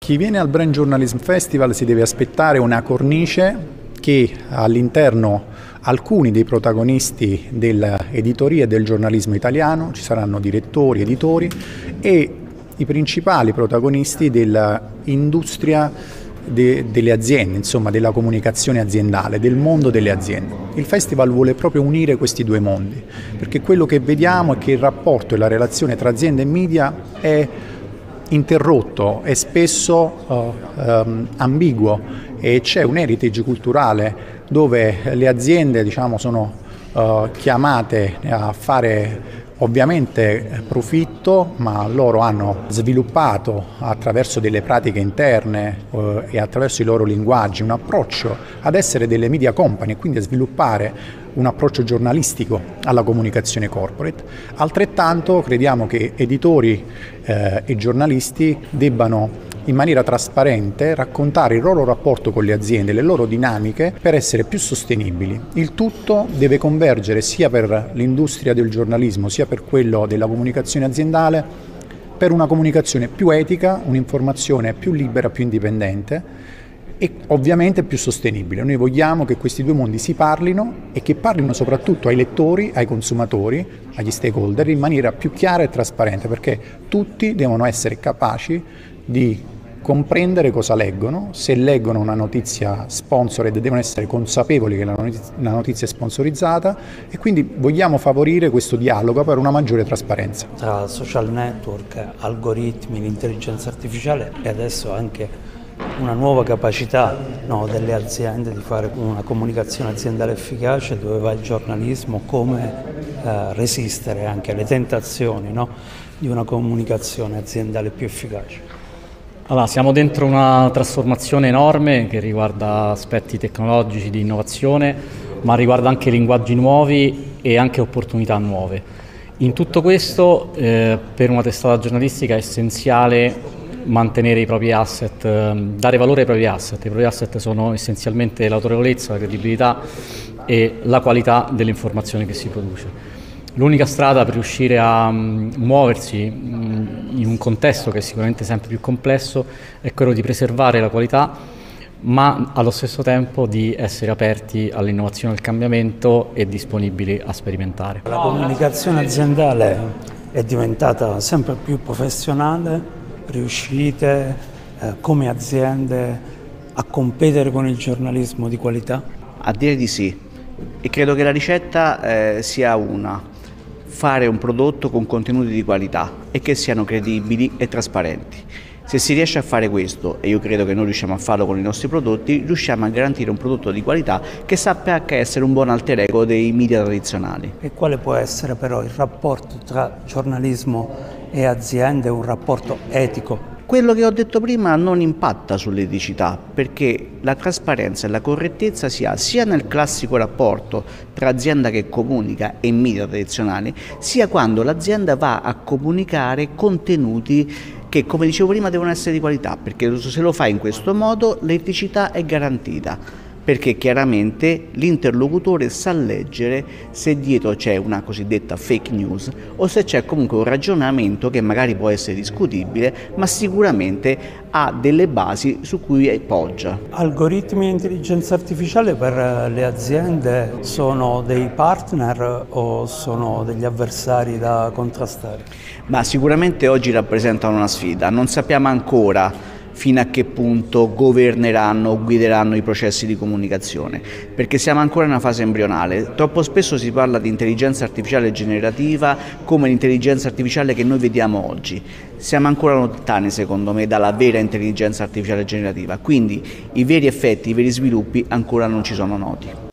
Chi viene al Brand Journalism Festival si deve aspettare una cornice che all'interno alcuni dei protagonisti dell'editoria e del giornalismo italiano, ci saranno direttori, editori e i principali protagonisti dell'industria delle aziende, insomma della comunicazione aziendale, del mondo delle aziende. Il festival vuole proprio unire questi due mondi, perché quello che vediamo è che il rapporto e la relazione tra azienda e media è interrotto, è spesso ambiguo e c'è un heritage culturale dove le aziende, diciamo, sono chiamate a fare ovviamente profitto, ma loro hanno sviluppato attraverso delle pratiche interne e attraverso i loro linguaggi un approccio ad essere delle media company e quindi a sviluppare un approccio giornalistico alla comunicazione corporate. Altrettanto crediamo che editori e giornalisti debbano in maniera trasparente raccontare il loro rapporto con le aziende, le loro dinamiche per essere più sostenibili. Il tutto deve convergere sia per l'industria del giornalismo sia per quello della comunicazione aziendale per una comunicazione più etica, un'informazione più libera, più indipendente e ovviamente più sostenibile. Noi vogliamo che questi due mondi si parlino e che parlino soprattutto ai lettori, ai consumatori, agli stakeholder in maniera più chiara e trasparente, perché tutti devono essere capaci di comprendere cosa leggono. Se leggono una notizia sponsored devono essere consapevoli che la notizia è sponsorizzata e quindi vogliamo favorire questo dialogo per una maggiore trasparenza. Tra social network, algoritmi, l'intelligenza artificiale e adesso anche una nuova capacità delle aziende di fare una comunicazione aziendale efficace, dove va il giornalismo, come resistere anche alle tentazioni di una comunicazione aziendale più efficace. Allora, siamo dentro una trasformazione enorme che riguarda aspetti tecnologici di innovazione, ma riguarda anche linguaggi nuovi e anche opportunità nuove. In tutto questo, per una testata giornalistica è essenziale mantenere i propri asset, dare valore ai propri asset. I propri asset sono essenzialmente l'autorevolezza, la credibilità e la qualità dell'informazione che si produce. L'unica strada per riuscire a muoversi in un contesto che è sicuramente sempre più complesso è quello di preservare la qualità, ma allo stesso tempo di essere aperti all'innovazione e al cambiamento e disponibili a sperimentare. La comunicazione aziendale è diventata sempre più professionale, riuscite come aziende a competere con il giornalismo di qualità? A dire di sì, e credo che la ricetta sia una: fare un prodotto con contenuti di qualità e che siano credibili e trasparenti. Se si riesce a fare questo, e io credo che noi riusciamo a farlo con i nostri prodotti, riusciamo a garantire un prodotto di qualità che sappia anche essere un buon alter ego dei media tradizionali. E quale può essere però il rapporto tra giornalismo e aziende, un rapporto etico? Quello che ho detto prima non impatta sull'eticità, perché la trasparenza e la correttezza si ha sia nel classico rapporto tra azienda che comunica e media tradizionali, sia quando l'azienda va a comunicare contenuti che, come dicevo prima, devono essere di qualità, perché se lo fa in questo modo l'eticità è garantita. Perché chiaramente l'interlocutore sa leggere se dietro c'è una cosiddetta fake news o se c'è comunque un ragionamento che magari può essere discutibile, ma sicuramente ha delle basi su cui poggia. Algoritmi e intelligenza artificiale per le aziende sono dei partner o sono degli avversari da contrastare? Ma sicuramente oggi rappresentano una sfida, non sappiamo ancora fino a che punto governeranno o guideranno i processi di comunicazione, perché siamo ancora in una fase embrionale. Troppo spesso si parla di intelligenza artificiale generativa come l'intelligenza artificiale che noi vediamo oggi. Siamo ancora lontani, secondo me, dalla vera intelligenza artificiale generativa, quindi i veri effetti, i veri sviluppi ancora non ci sono noti.